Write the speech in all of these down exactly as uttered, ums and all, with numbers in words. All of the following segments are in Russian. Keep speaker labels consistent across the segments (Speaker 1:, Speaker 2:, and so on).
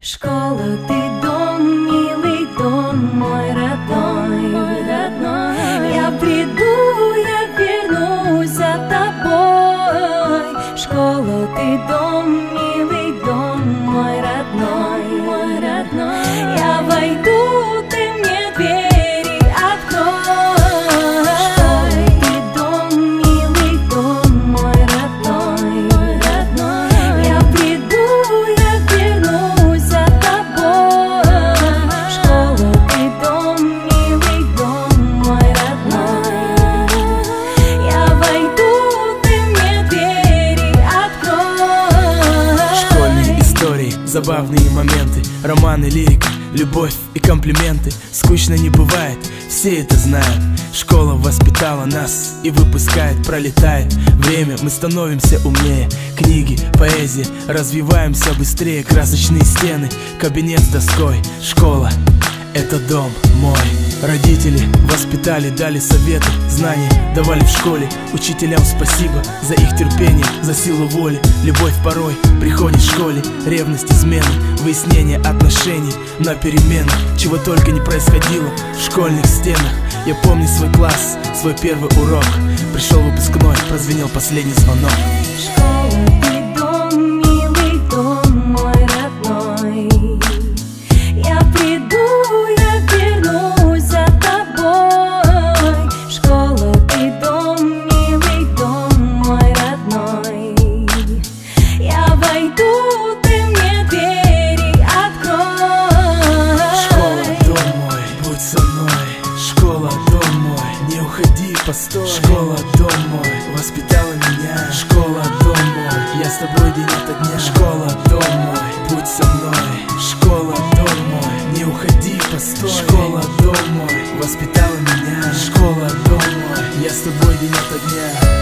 Speaker 1: Школа, ты дом, милый дом, мой родной, мой родной. Я приду, я вернусь за тобой. Школа, ты дом, милый дом, мой родной, мой родной. Я войду, ты мне двери открой. Школа, ты дом, милый дом, мой родной, мой родной. Я приду, я вернусь за тобой. Школа, ты дом, милый дом, мой родной. Я войду, ты мне двери открой.
Speaker 2: Школьные истории, забавные моменты, романы, лирика, любовь и комплименты. Скучно не бывает, все это знают. Школа воспитала нас и выпускает, пролетает время, мы становимся умнее. Книги, поэзия, развиваемся быстрее. Красочные стены, кабинет с доской. Школа — это дом мой. Родители воспитали, дали советы, знания давали в школе. Учителям спасибо за их терпение, за силу воли. Любовь порой приходит в школе, ревность, измены, выяснение отношений на перемену. Чего только не происходило в школьных стенах. Я помню свой класс, свой первый урок. Пришел выпускной, прозвенел последний звонок.
Speaker 1: Школа, ты дом, милый дом, мой родной. Я приду, я вернусь за тобой. Школа, ты дом, милый дом, мой родной. Я войду, ты мне двери открой.
Speaker 2: Школа, дом мой, будь со мной. Школа, дом мой, не уходи, постой. Школа, дом мой, воспитала меня. Школа, дом мой, я с тобой день ото дня. Школа, дом мой, будь со мной. Школа, дом мой, не уходи, постой. Школа, дом мой, воспитала меня. Школа, дом мой, я с тобой день ото дня.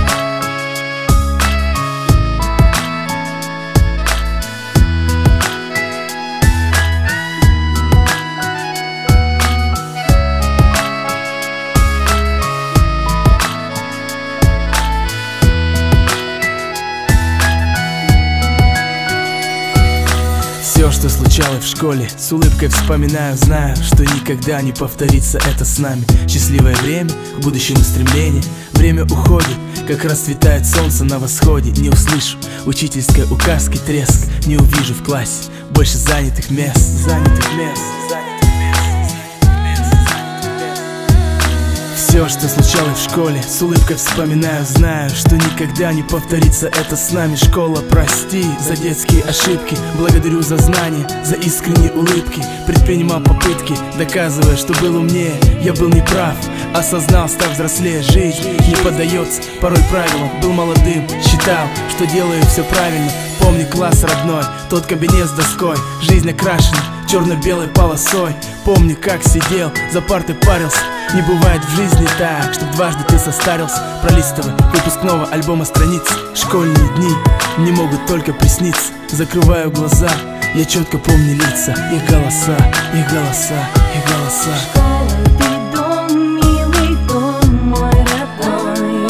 Speaker 2: Все, что случалось в школе, с улыбкой вспоминаю, знаю, что никогда не повторится это с нами. Счастливое время, к будущему стремление. Время уходит, как расцветает солнце на восходе. Не услышу учительской указки, треск. Не увижу в классе больше занятых мест. Занятых мест, занятых мест, занятых мест. Все, что случалось в школе, с улыбкой вспоминаю, знаю, что никогда не повторится это с нами. Школа, прости за детские ошибки, благодарю за знания, за искренние улыбки. Предпринимал попытки, доказывая, что был умнее. Я был неправ, осознал, став взрослее. Жизнь не поддается порой правилам. Был молодым, считал, что делаю все правильно. Помню класс родной, тот кабинет с доской. Жизнь окрашена черно-белой полосой. Помню, как сидел, за партой парился. Не бывает в жизни так, чтоб дважды ты состарился. Пролистывай выпускного альбома страниц. Школьные дни не могут только присниться. Закрываю глаза, я четко помню лица. Их голоса, их голоса, их голоса.
Speaker 1: Школа, ты дом, милый дом, мой родной.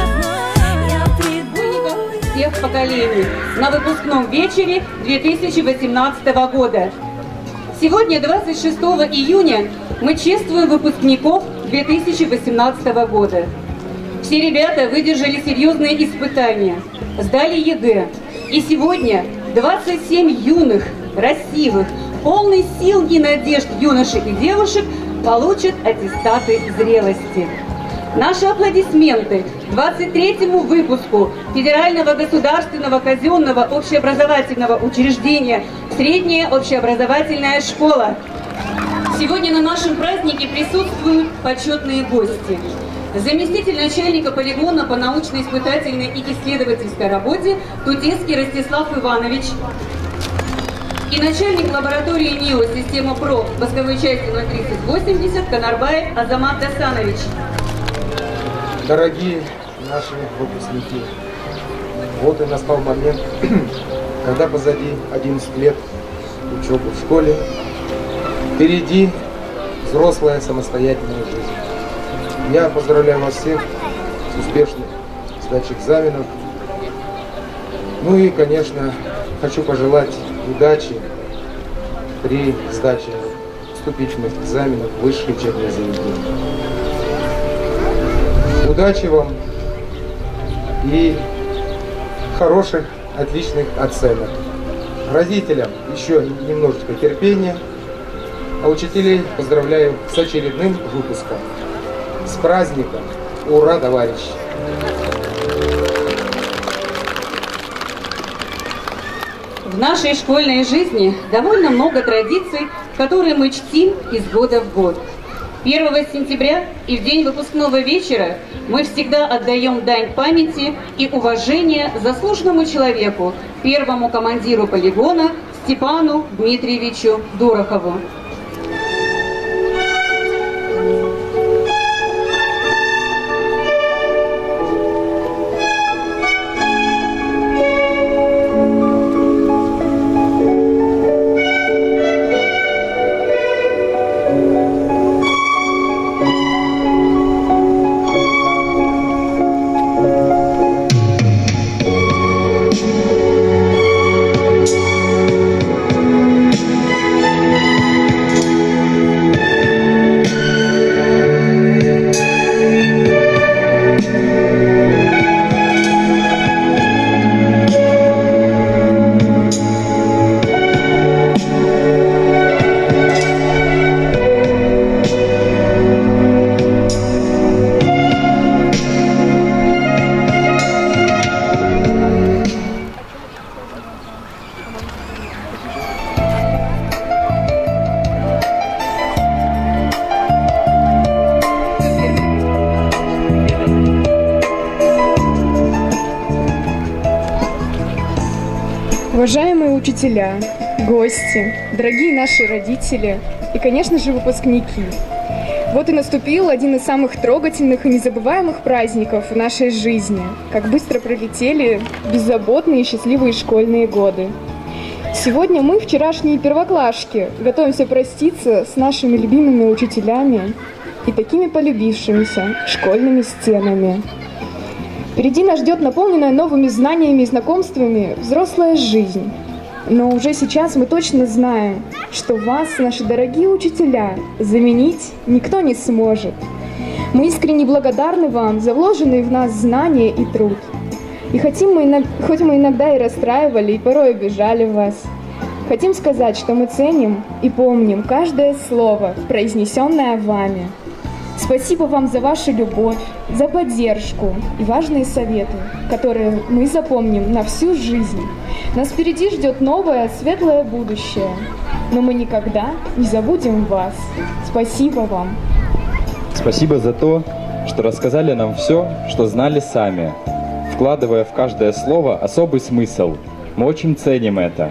Speaker 1: Я приду.
Speaker 3: Всех поколений на выпускном вечере две тысячи восемнадцатого года. Сегодня, двадцать шестого июня, мы чествуем выпускников две тысячи восемнадцатого года. Все ребята выдержали серьезные испытания, сдали ЕГЭ. И сегодня двадцать семь юных, красивых, полных сил и надежд юношей и девушек получат аттестаты зрелости. Наши аплодисменты двадцать третьему выпуску Федерального государственного казенного общеобразовательного учреждения «Средняя общеобразовательная школа». Сегодня на нашем празднике присутствуют почетные гости. Заместитель начальника полигона по научно-испытательной и исследовательской работе Тутецкий Ростислав Иванович и начальник лаборатории НИО система ПРО восковой части ноль тридцать восемьдесят Канарбаев Азамат Дасанович.
Speaker 4: Дорогие наши выпускники, вот и настал момент, когда позади одиннадцать лет учебы в школе, впереди взрослая самостоятельная жизнь. Я поздравляю вас всех с успешной сдачей экзаменов. Ну и, конечно, хочу пожелать удачи при сдаче вступительных экзаменов в высшие учебные заведения. Удачи вам и хороших, отличных оценок. Родителям еще немножечко терпения, а учителей поздравляю с очередным выпуском. С праздником! Ура, товарищи!
Speaker 3: В нашей школьной жизни довольно много традиций, которые мы чтим из года в год. первого сентября и в день выпускного вечера мы всегда отдаем дань памяти и уважения заслуженному человеку, первому командиру полигона Степану Дмитриевичу Дорохову.
Speaker 5: Уважаемые учителя, гости, дорогие наши родители и, конечно же, выпускники. Вот и наступил один из самых трогательных и незабываемых праздников в нашей жизни. Как быстро пролетели беззаботные и счастливые школьные годы. Сегодня мы, вчерашние первоклашки, готовимся проститься с нашими любимыми учителями и такими полюбившимися школьными стенами. Впереди нас ждет наполненная новыми знаниями и знакомствами взрослая жизнь. Но уже сейчас мы точно знаем, что вас, наши дорогие учителя, заменить никто не сможет. Мы искренне благодарны вам за вложенные в нас знания и труд. И хотим мы, хоть мы иногда и расстраивали, и порой обижали вас, хотим сказать, что мы ценим и помним каждое слово, произнесенное вами. Спасибо вам за вашу любовь, за поддержку и важные советы, которые мы запомним на всю жизнь. Нас впереди ждет новое, светлое будущее, но мы никогда не забудем вас. Спасибо вам.
Speaker 6: Спасибо за то, что рассказали нам все, что знали сами, вкладывая в каждое слово особый смысл. Мы очень ценим это.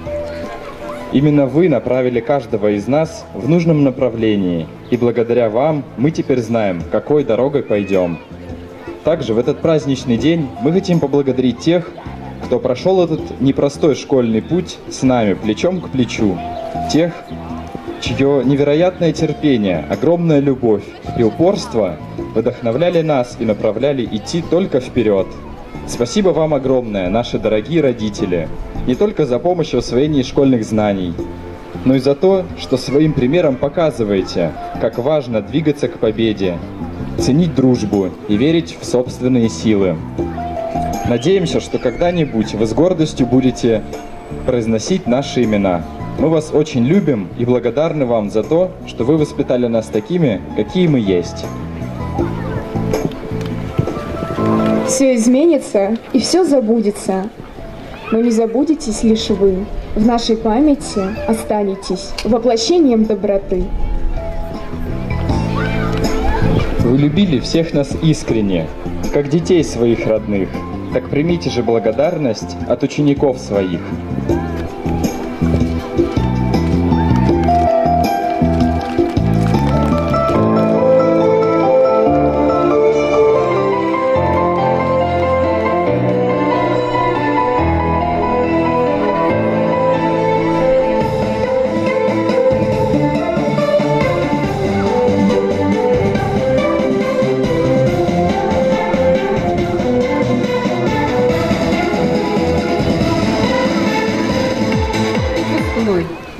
Speaker 6: Именно вы направили каждого из нас в нужном направлении, и благодаря вам мы теперь знаем, какой дорогой пойдем. Также в этот праздничный день мы хотим поблагодарить тех, кто прошел этот непростой школьный путь с нами плечом к плечу, тех, чье невероятное терпение, огромная любовь и упорство вдохновляли нас и направляли идти только вперед. Спасибо вам огромное, наши дорогие родители, не только за помощь в освоении школьных знаний, но и за то, что своим примером показываете, как важно двигаться к победе, ценить дружбу и верить в собственные силы. Надеемся, что когда-нибудь вы с гордостью будете произносить наши имена. Мы вас очень любим и благодарны вам за то, что вы воспитали нас такими, какие мы есть.
Speaker 5: Все изменится и все забудется, но не забудетесь лишь вы. В нашей памяти останетесь воплощением доброты.
Speaker 6: Вы любили всех нас искренне, как детей своих родных. Так примите же благодарность от учеников своих.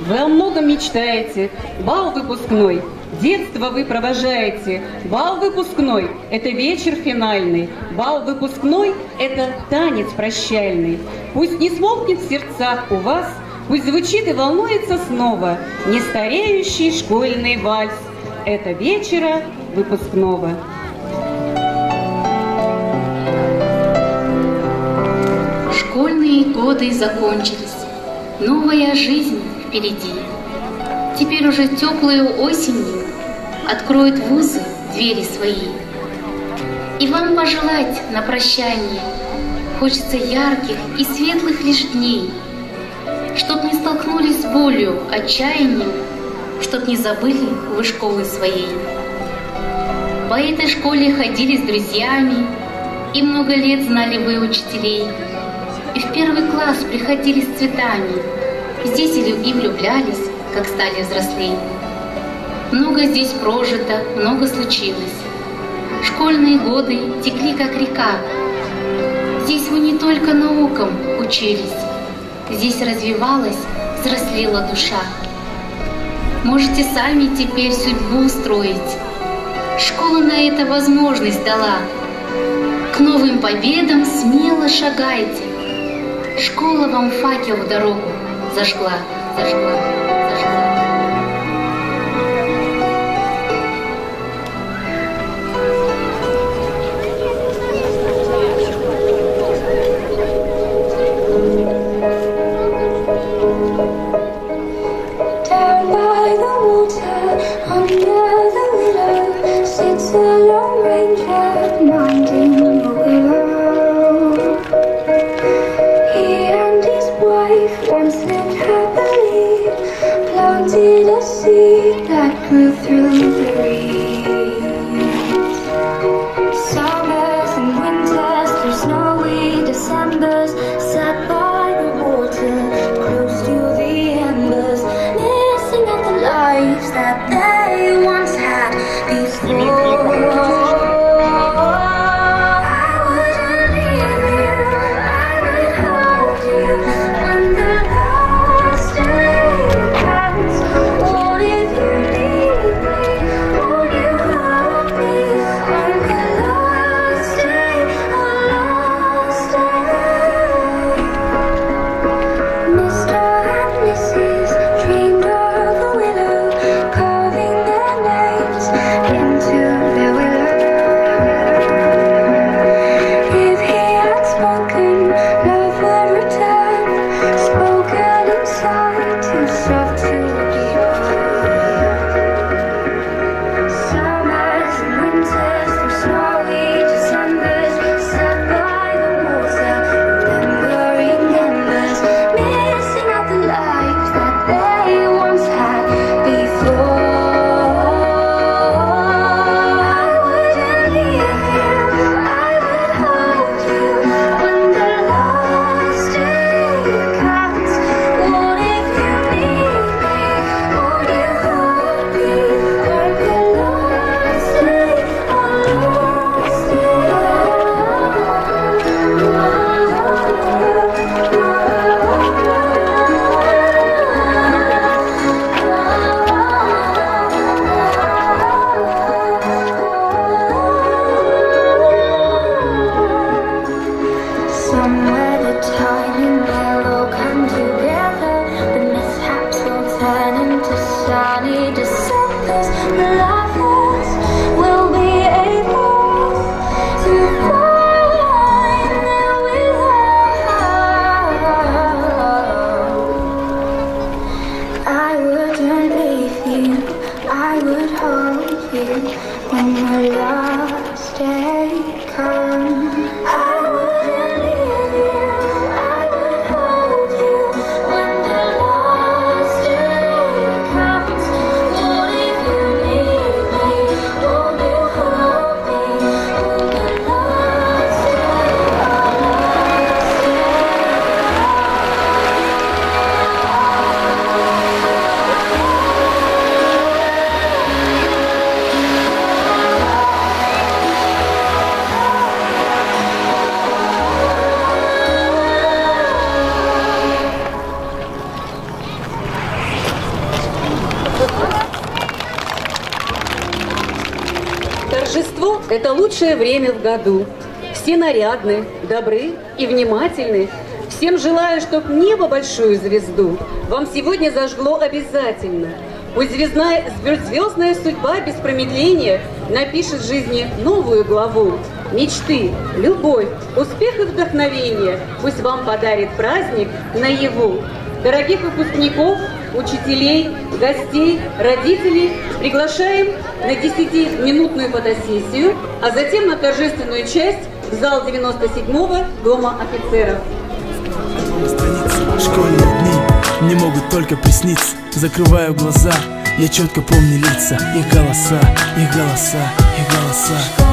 Speaker 3: вы о многом мечтаете. Бал выпускной, детство вы провожаете. Бал выпускной – это вечер финальный. Бал выпускной – это танец прощальный. Пусть не смолкнет в сердцах у вас, пусть звучит и волнуется снова нестареющий школьный вальс. Это вечера выпускного.
Speaker 7: Школьные годы закончились, новая жизнь впереди. Теперь уже теплую осенью откроют вузы двери свои. И вам пожелать на прощание хочется ярких и светлых лишь дней, чтоб не столкнулись с болью, отчаянием, чтоб не забыли вы школы своей. По этой школе ходили с друзьями, и много лет знали вы учителей. И в первый класс приходили с цветами, здесь и влюблялись, как стали взрослей. Много здесь прожито, много случилось. Школьные годы текли, как река. Здесь вы не только наукам учились, здесь развивалась, взрослела душа. Можете сами теперь судьбу устроить. Школа на это возможность дала. К новым победам смело шагайте. Школа вам факел в дорогу зажгла, зажгла, зажгла.
Speaker 1: Down by the water, under the willow, sits a lone ranger minding the willow. He and his wife once lived happily, planted a seed that grew through the reeds. Summers and winters, through snowy Decembers, sat by the water, close to the embers, missing out the lives that they once had before.
Speaker 3: Это лучшее время в году. Все нарядны, добры и внимательны. Всем желаю, чтоб небо большую звезду вам сегодня зажгло обязательно. Пусть звездная, звездная судьба без промедления напишет в жизни новую главу. Мечты, любовь, успех и вдохновение пусть вам подарит праздник наяву. Дорогих выпускников, учителей, гостей, родителей приглашаем на десятиминутную фотосессию, а затем на торжественную часть в зал девяносто седьмого Дома офицеров.
Speaker 2: Школьные дни мне могут только присниться. Закрываю глаза, я четко помню лица, их голоса, их голоса, их голоса.